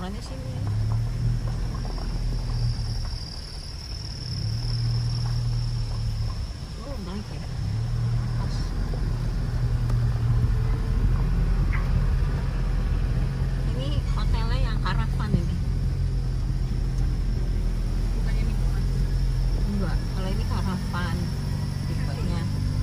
Mana sini? Oh, naik ya. Pas. Ini hotelnya yang Caravan ini. Bukannya minuman. Enggak, kalau ini Caravan tipenya.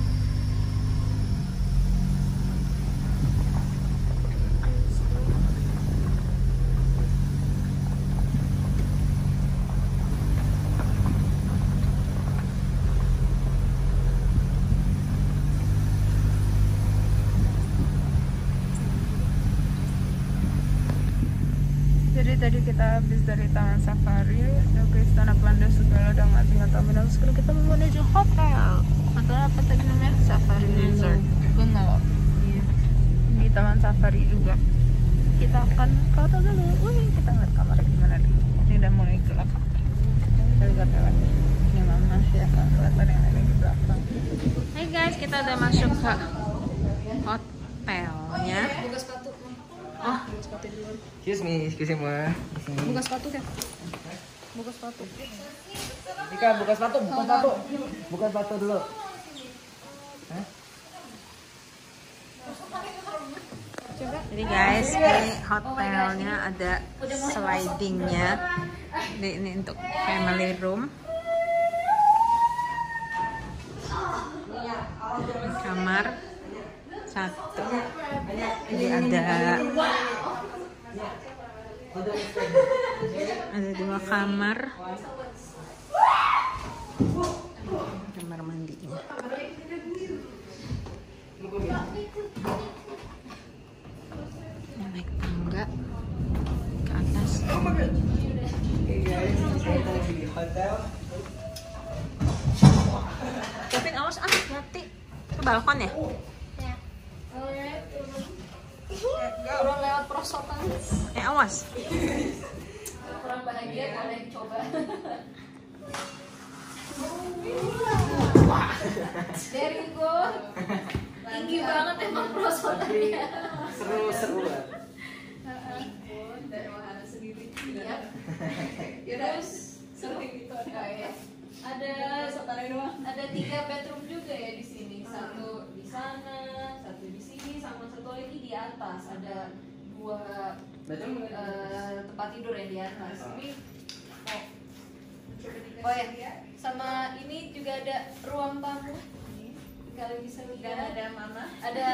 Jadi tadi kita habis dari Taman Safari, ke Istana Belanda segala dengan terminal. Sekarang kita mau menuju hotel. Atau apa tadi namanya? Safari Resort. Bungalow. Di Taman Safari juga. Kita akan ke hotel dulu. Wih, kita ngeliat kamarnya gimana nih. Ini udah mulai gelap. Kita lihat lewat. Ini mama ya kan kelihatan yang ada di belakang. Hai guys, kita udah masuk ke hotelnya. Buka sepatu. Oh, Buka sepatu dulu. Excuse me ma. Buka sepatu kan? Buka sepatu. Ika, buka sepatu, buka sepatu. Buka sepatu dulu. Hah? Jadi guys, ini hotelnya ada slidingnya. Ini untuk family room. Kamar satu. Jadi ada 2 kamar. Kamar mandinya. Naik tangga ke atas. Kevin, awas hati. Ke balkon ya? Orang lewat perosotan. Awas. Kurang bahagia boleh dicoba. There you go. Tinggi banget emang perosotannya. Seru. Dari wahana sendiri. Iya. Terus seperti itu ada ya. Ada 3 bedroom juga ya di sini. Satu di sana, satu di sini, sama satu lagi di atas. Ada 2 tempat tidur yang di atas. Ini oh ya, sama ini juga ada ruang tamu. Kalau bisa lihat ada mama, ada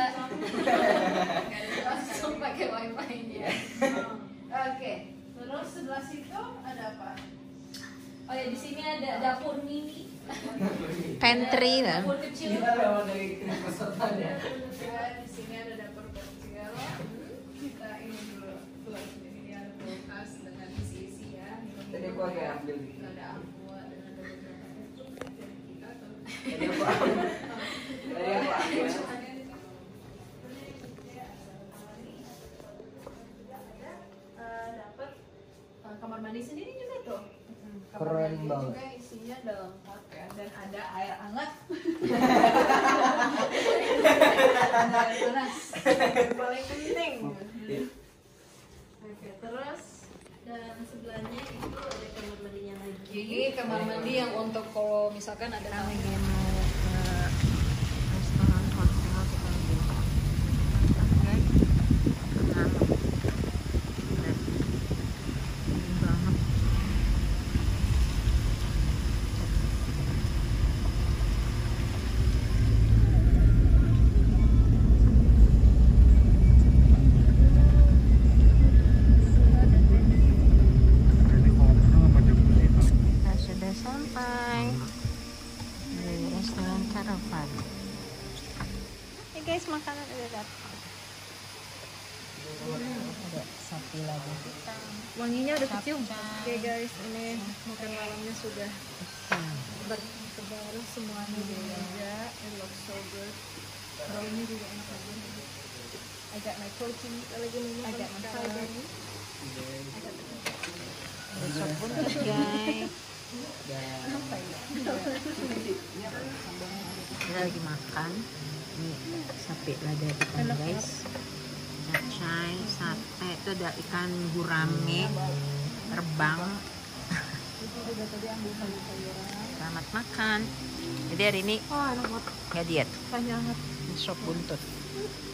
langsung pakai wifi nya. Oke, terus sebelah situ ada apa? Oh ya, di sini ada dapur mini, Pantry lah. dapur kecil. dari peserta ya. Di sini ada dapur kecil. Kita ini dulu keluar. Ini ada kulkas dengan isi-isi ya. Tadi aku agak ambil. Ada aqua dan ada beberapa untuk dari kita. Tadi aku ambil. Dapat kamar mandi sendiri juga tuh. Keren banget. Juga isinya ada lengkap ya, dan ada air hangat. Ada air panas. Paling penting. Oke, terus dan sebelahnya itu ada kamar mandinya lagi. Kamar mandi yang untuk kalau misalkan ada tamu. Lagi mau ke restoran hotel, kita lagi makan guys. Lama. Ini banget. Kita sudah sampai di restoran Caravan. Hey guys, makanan udah datang. Ada sapi lagi. Wanginya udah kecium. Oke guys, ini makan malamnya sudah berkebaru semuanya aja. It looks so good. Baunya juga enak lagi. Agak my protein lagi minum. Agak fiber. Besok pun terus guys. Apa ya? Kita lagi makan. Ini sapi lada kita guys. Capcay. somai, sate, itu ada ikan gurame terbang. Selamat makan. Jadi hari ini nggak diet, Banyak sop buntut.